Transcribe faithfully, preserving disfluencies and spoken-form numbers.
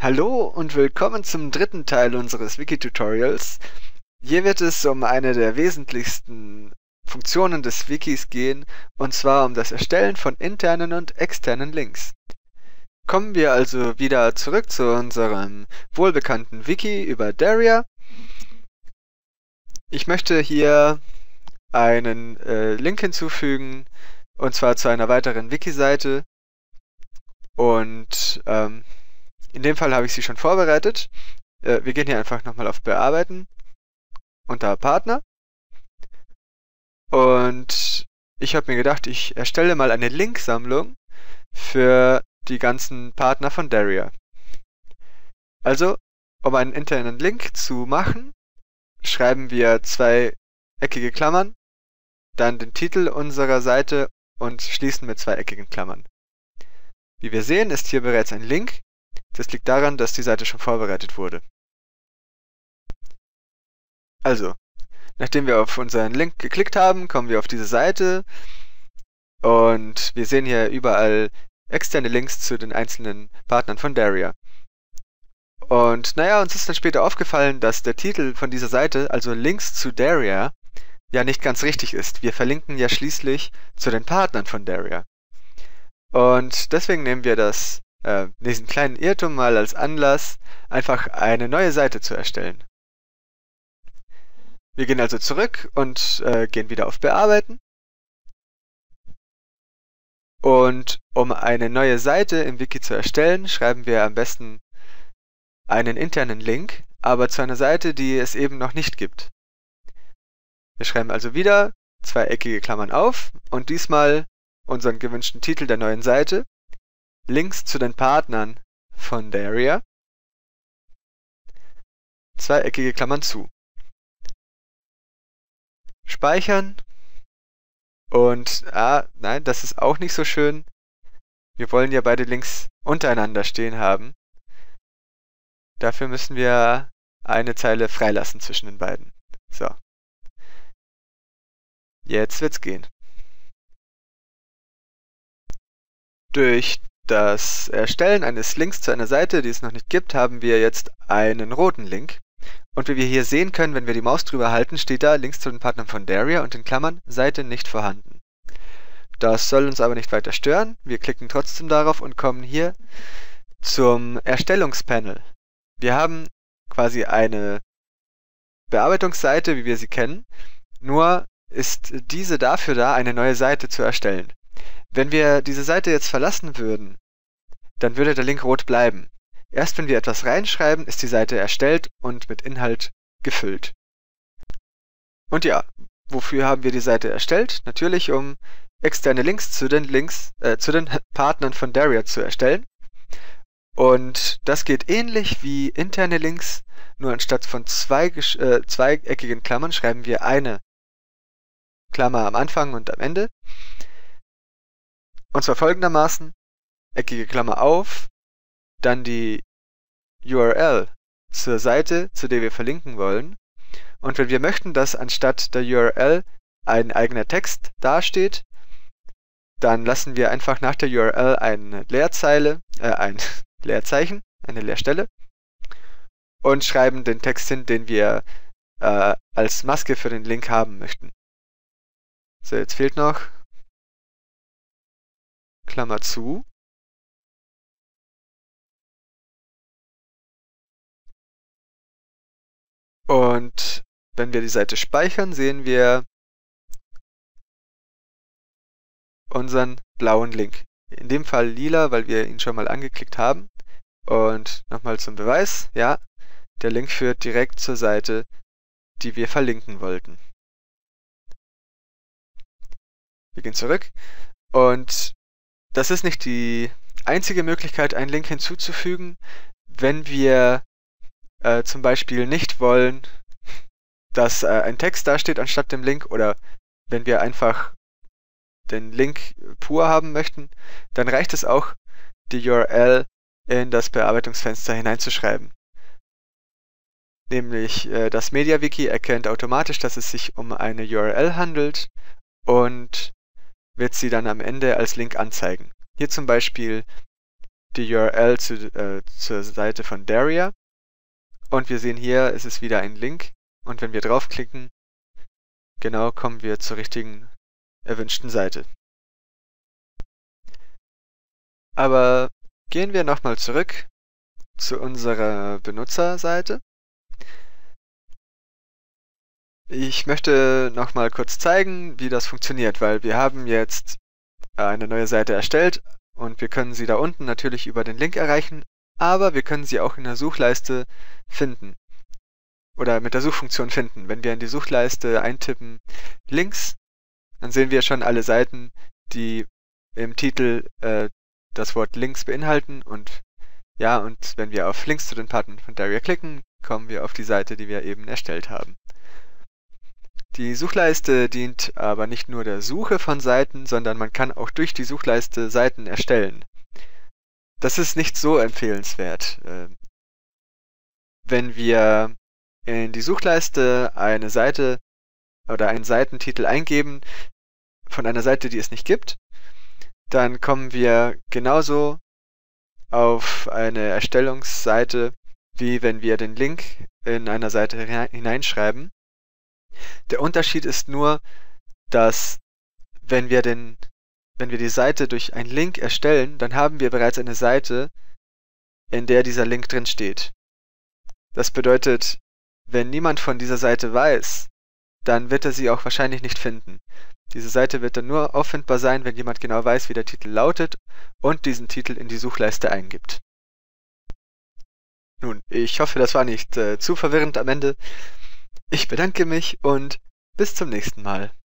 Hallo und willkommen zum dritten Teil unseres Wiki-Tutorials. Hier wird es um eine der wesentlichsten Funktionen des Wikis gehen, und zwar um das Erstellen von internen und externen Links. Kommen wir also wieder zurück zu unserem wohlbekannten Wiki über Daria. Ich möchte hier einen äh, Link hinzufügen, und zwar zu einer weiteren Wiki-Seite. Und ähm, in dem Fall habe ich sie schon vorbereitet. Äh, wir gehen hier einfach nochmal auf Bearbeiten unter Partner. Und ich habe mir gedacht, ich erstelle mal eine Linksammlung für die ganzen Partner von Daria. Also, um einen internen Link zu machen, schreiben wir zwei eckige Klammern, dann den Titel unserer Seite und schließen mit zwei eckigen Klammern. Wie wir sehen, ist hier bereits ein Link. Das liegt daran, dass die Seite schon vorbereitet wurde. Also, nachdem wir auf unseren Link geklickt haben, kommen wir auf diese Seite und wir sehen hier überall externe Links zu den einzelnen Partnern von Daria. Und naja, uns ist dann später aufgefallen, dass der Titel von dieser Seite, also Links zu Daria, ja nicht ganz richtig ist. Wir verlinken ja schließlich zu den Partnern von Daria. Und deswegen nehmen wir das, äh, diesen kleinen Irrtum mal als Anlass, einfach eine neue Seite zu erstellen. Wir gehen also zurück und äh, gehen wieder auf Bearbeiten. Und um eine neue Seite im Wiki zu erstellen, schreiben wir am besten einen internen Link, aber zu einer Seite, die es eben noch nicht gibt. Wir schreiben also wieder zwei eckige Klammern auf und diesmal unseren gewünschten Titel der neuen Seite, Links zu den Partnern von Daria, zwei eckige Klammern zu. Speichern und, ah, nein, das ist auch nicht so schön. Wir wollen ja beide Links untereinander stehen haben. Dafür müssen wir eine Zeile freilassen zwischen den beiden. So. Jetzt wird's gehen. Durch das Erstellen eines Links zu einer Seite, die es noch nicht gibt, haben wir jetzt einen roten Link. Und wie wir hier sehen können, wenn wir die Maus drüber halten, steht da Links zu den Partnern von Daria und in Klammern Seite nicht vorhanden. Das soll uns aber nicht weiter stören. Wir klicken trotzdem darauf und kommen hier zum Erstellungspanel. Wir haben quasi eine Bearbeitungsseite, wie wir sie kennen, nur ist diese dafür da, eine neue Seite zu erstellen. Wenn wir diese Seite jetzt verlassen würden, dann würde der Link rot bleiben. Erst wenn wir etwas reinschreiben, ist die Seite erstellt und mit Inhalt gefüllt. Und ja, wofür haben wir die Seite erstellt? Natürlich, um externe Links zu den Links, äh, zu den Partnern von Daria zu erstellen. Und das geht ähnlich wie interne Links, nur anstatt von zwei äh, zweieckigen Klammern schreiben wir eine Klammer am Anfang und am Ende. Und zwar folgendermaßen, eckige Klammer auf, dann die U R L zur Seite, zu der wir verlinken wollen. Und wenn wir möchten, dass anstatt der U R L ein eigener Text dasteht, dann lassen wir einfach nach der U R L eine Leerzeile, äh, ein Leerzeichen, eine Leerstelle und schreiben den Text hin, den wir äh, als Maske für den Link haben möchten. So, jetzt fehlt noch Klammer zu. Und wenn wir die Seite speichern, sehen wir unseren blauen Link. In dem Fall lila, weil wir ihn schon mal angeklickt haben. Und nochmal zum Beweis, ja, der Link führt direkt zur Seite, die wir verlinken wollten. Wir gehen zurück und das ist nicht die einzige Möglichkeit, einen Link hinzuzufügen, wenn wir äh, zum Beispiel nicht wollen, dass äh, ein Text dasteht anstatt dem Link, oder wenn wir einfach den Link pur haben möchten, dann reicht es auch, die U R L in das Bearbeitungsfenster hineinzuschreiben. Nämlich äh, das MediaWiki erkennt automatisch, dass es sich um eine U R L handelt und wird sie dann am Ende als Link anzeigen. Hier zum Beispiel die U R L zu, äh, zur Seite von Daria. Und wir sehen hier, es ist wieder ein Link. Und wenn wir draufklicken, genau kommen wir zur richtigen erwünschten Seite. Aber gehen wir nochmal zurück zu unserer Benutzerseite. Ich möchte nochmal kurz zeigen, wie das funktioniert, weil wir haben jetzt eine neue Seite erstellt und wir können sie da unten natürlich über den Link erreichen, aber wir können sie auch in der Suchleiste finden oder mit der Suchfunktion finden. Wenn wir in die Suchleiste eintippen Links, dann sehen wir schon alle Seiten, die im Titel äh, das Wort Links beinhalten und ja, und wenn wir auf Links zu den Partnern von Daria klicken, kommen wir auf die Seite, die wir eben erstellt haben. Die Suchleiste dient aber nicht nur der Suche von Seiten, sondern man kann auch durch die Suchleiste Seiten erstellen. Das ist nicht so empfehlenswert. Wenn wir in die Suchleiste eine Seite oder einen Seitentitel eingeben von einer Seite, die es nicht gibt, dann kommen wir genauso auf eine Erstellungsseite, wie wenn wir den Link in einer Seite hineinschreiben. Der Unterschied ist nur, dass wenn wir, den, wenn wir die Seite durch einen Link erstellen, dann haben wir bereits eine Seite, in der dieser Link drin steht. Das bedeutet, wenn niemand von dieser Seite weiß, dann wird er sie auch wahrscheinlich nicht finden. Diese Seite wird dann nur auffindbar sein, wenn jemand genau weiß, wie der Titel lautet und diesen Titel in die Suchleiste eingibt. Nun, ich hoffe, das war nicht äh, zu verwirrend am Ende. Ich bedanke mich und bis zum nächsten Mal.